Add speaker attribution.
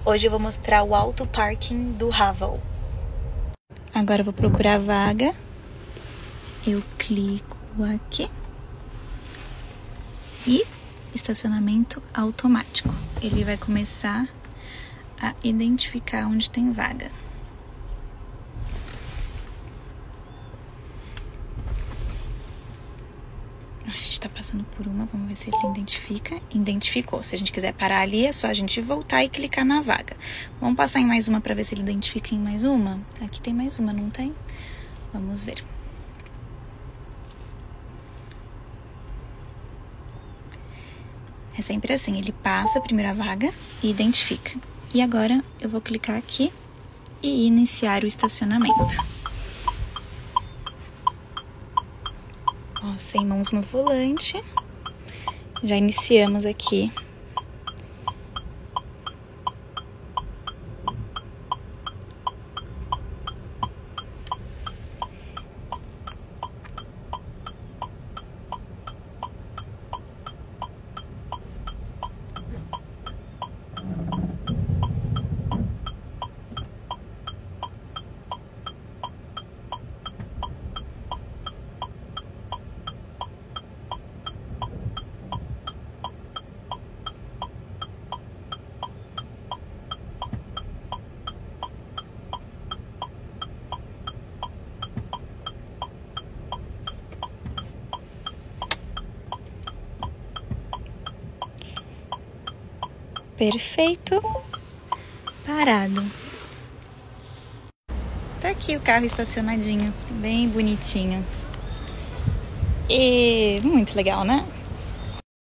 Speaker 1: Hoje eu vou mostrar o auto parking do Haval. Agora eu vou procurar a vaga. Eu clico aqui. E estacionamento automático. Ele vai começar a identificar onde tem vaga. A gente tá passando por uma, vamos ver se ele identifica. Identificou. Se a gente quiser parar ali, é só a gente voltar e clicar na vaga. Vamos passar em mais uma pra ver se ele identifica em mais uma. Aqui tem mais uma, não tem? Vamos ver. É sempre assim, ele passa a primeira vaga e identifica. E agora eu vou clicar aqui e iniciar o estacionamento. Ó, sem mãos no volante. Já iniciamos aqui. Perfeito. Parado. Tá aqui o carro estacionadinho, bem bonitinho. E muito legal, né?